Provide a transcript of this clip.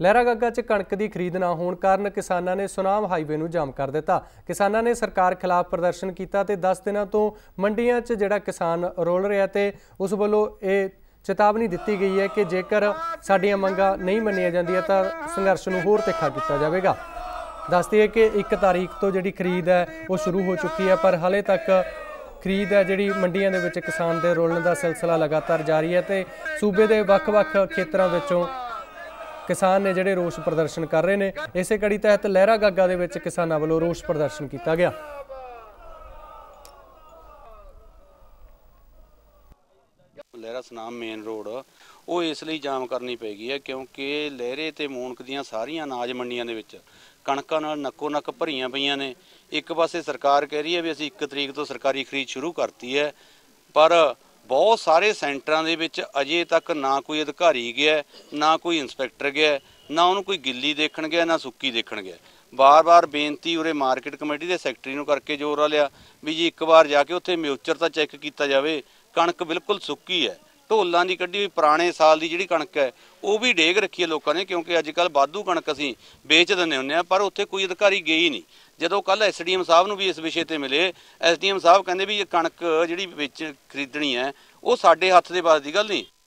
लहरागागा च कणक की खरीद ना होने कारण किसानों ने सुनाम हाईवे नूं जाम कर दिता। किसानों ने सरकार खिलाफ प्रदर्शन किया ते 10 दिनों तो मंडियां च जिहड़ा किसान रोल रहा ते उस वल्लों ये चेतावनी दी गई है कि जेकर साडियां मंगां नहीं मन्नियां जांदियां तां संघर्ष नूं होर तिखा किया जाएगा। दस दिए कि 1 तारीख तो जिहड़ी खरीद है वो शुरू हो चुकी है, पर हाले तक खरीद है जिहड़ी मंडियां दे विच किसान दे रोलण दा सिलसिला लगातार जारी है ते सूबे दे वख-वख खेतरां विचों किसान ने जिहड़े रोष प्रदर्शन कर रहे हैं। इसे कड़ी तहत लहरागागा दे विच किसानां वल्लों रोष प्रदर्शन किया गया। लहरा सुनाम मेन रोड वो इसलिए जाम करनी पैगी है क्योंकि लहरे ते मूनक दियां सारियां अनाज मंडियां दे विच कणकां नाल नक्को नक भरीआं पईआं ने। एक पासे सरकार कह रही है भी असीं 1 तरीक तो सरकारी खरीद शुरू करती है, पर बहुत सारे सेंटरां दे विच अजे तक ना कोई अधिकारी गया, ना कोई इंस्पैक्टर गया, ना उन्होंने कोई गिल्ली देखण गया, ना सुक्की देखण गया। बार बार बेनती उरे मार्केट कमेटी के सैकटरी नूं करके जोर लिया भी जी एक बार जाके उत्थे म्यूचर तां चैक किया जाए। कणक बिल्कुल सुक्की है, ढोलां दी कड्ढी पुराने साल की जिहड़ी कणक है वो भी डेग रखी है लोगों ने, क्योंकि अजकल वाधू कणक असीं बेच दिंदे हुंदे आ, पर उत्थे कोई अधिकारी गए ही नहीं। जदों कल SDM साहब नूं भी इस विषय ते मिले, SDM साहब कहंदे भी ये कणक जिहड़ी विच खरीदणी है वो साडे हत्थ दे बस दी गल नहीं।